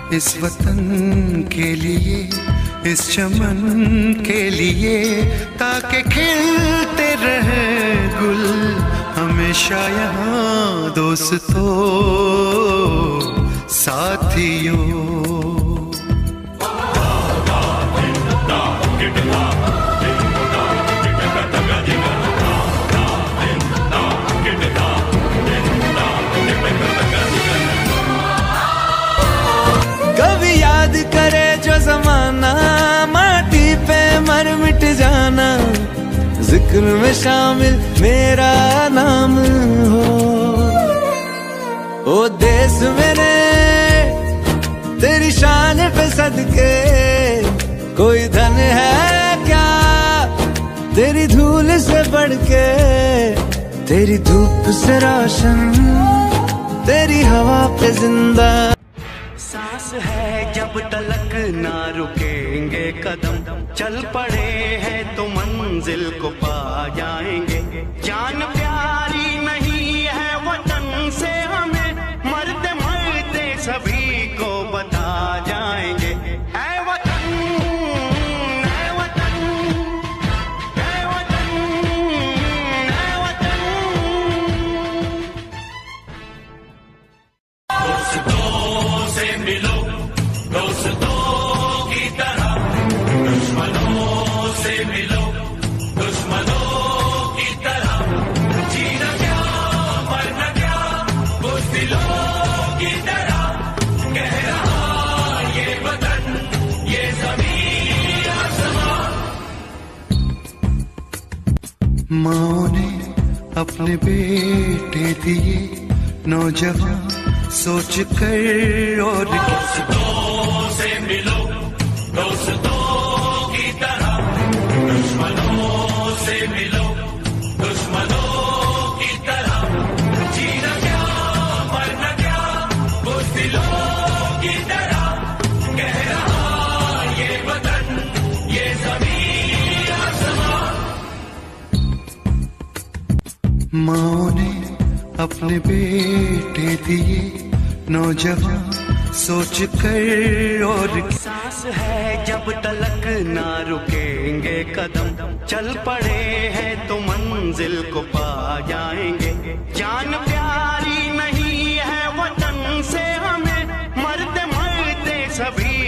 इस वतन के लिए, इस चमन के लिए, ताकि खिलते रहे गुल हमेशा यहाँ दोस्तों साथियों। कभी याद करे जो जमाना, माटी पे मर मिट जाना, जिक्र में शामिल मेरा नाम हो। ओ देश मेरे तेरी शान पे सदके, कोई धन है क्या तेरी धूल से बढ़ के, तेरी धूप से रोशन, तेरी हवा पे जिंदा। सांस है जब तलक ना रुकेंगे कदम, चल पड़े हैं तो मंजिल को पा जाएंगे। जान प्यारी नहीं है वतन से हमें, मरते मरते सभी को बता जाएंगे। ऐ वतन, ऐ वतन, ऐ वतन, ऐ वतन। दोस्तों से मिलो दोस्तों की तरह, दुश्मनों से मिलो दुश्मनों की तरह। जीना क्या मरना क्या बुज़दिलों की तरह, कह रहा ये वतन ये ज़मीन आसमां। माँ ने अपने बेटे दिए नौजवान सोच कर, और दोस्तों से मिलो दोस्तों की तरह, दुश्मनों से मिलो दुश्मनों की तरह। जीना क्या मरना क्या बुज़दिलों की तरह, कह रहा ये वतन ये ज़मीन आसमां। माँ ने अपने बेटे दिए नौजवान सोच कर, और सांस है जब तलक ना रुकेंगे कदम, चल पड़े हैं तो मंजिल को पा जाएंगे। जान प्यारी नहीं है वतन से हमें, मरते मरते सभी